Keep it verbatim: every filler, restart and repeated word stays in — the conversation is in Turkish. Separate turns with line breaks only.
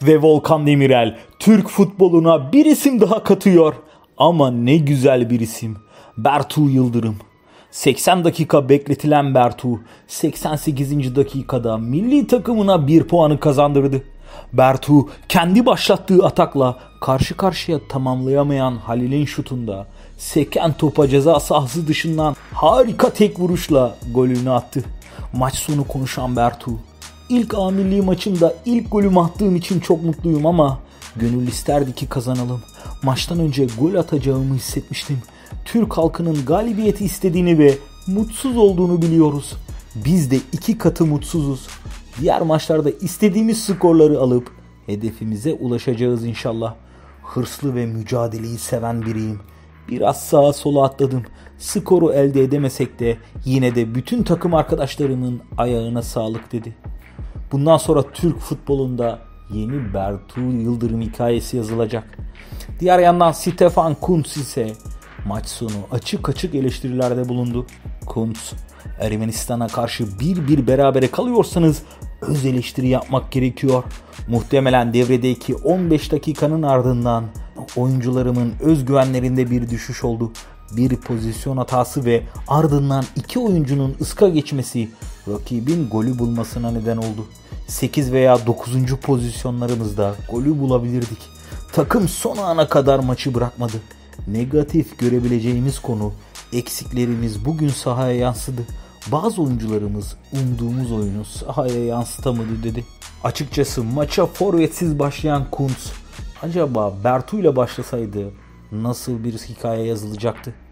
Ve Volkan Demirel Türk futboluna bir isim daha katıyor. Ama ne güzel bir isim. Bertu Yıldırım. seksen dakika bekletilen Bertu seksen sekizinci dakikada milli takımına bir puanı kazandırdı. Bertu kendi başlattığı atakla karşı karşıya tamamlayamayan Halil'in şutunda seken topa ceza sahası dışından harika tek vuruşla golünü attı. Maç sonu konuşan Bertu: İlk A milli maçımda ilk golümü attığım için çok mutluyum ama gönül isterdi ki kazanalım. Maçtan önce gol atacağımı hissetmiştim. Türk halkının galibiyeti istediğini ve mutsuz olduğunu biliyoruz. Biz de iki katı mutsuzuz. Diğer maçlarda istediğimiz skorları alıp hedefimize ulaşacağız inşallah. Hırslı ve mücadeleyi seven biriyim. Biraz sağa sola atladım. Skoru elde edemesek de yine de bütün takım arkadaşlarımın ayağına sağlık dedi. Bundan sonra Türk futbolunda yeni Bertu Yıldırım hikayesi yazılacak. Diğer yandan Stefan Kuntz ise maç sonu açık açık eleştirilerde bulundu. Kuntz: Ermenistan'a karşı bir bir berabere kalıyorsanız öz eleştiri yapmak gerekiyor. Muhtemelen devredeki on beş dakikanın ardından oyuncularımın özgüvenlerinde bir düşüş oldu. Bir pozisyon hatası ve ardından iki oyuncunun ıska geçmesi rakibin golü bulmasına neden oldu. sekiz veya dokuzuncu pozisyonlarımızda golü bulabilirdik. Takım son ana kadar maçı bırakmadı. Negatif görebileceğimiz konu, eksiklerimiz bugün sahaya yansıdı. Bazı oyuncularımız umduğumuz oyunu sahaya yansıtamadı dedi. Açıkçası maça forvetsiz başlayan Kuntz acaba Bertu ile başlasaydı nasıl bir hikaye yazılacaktı?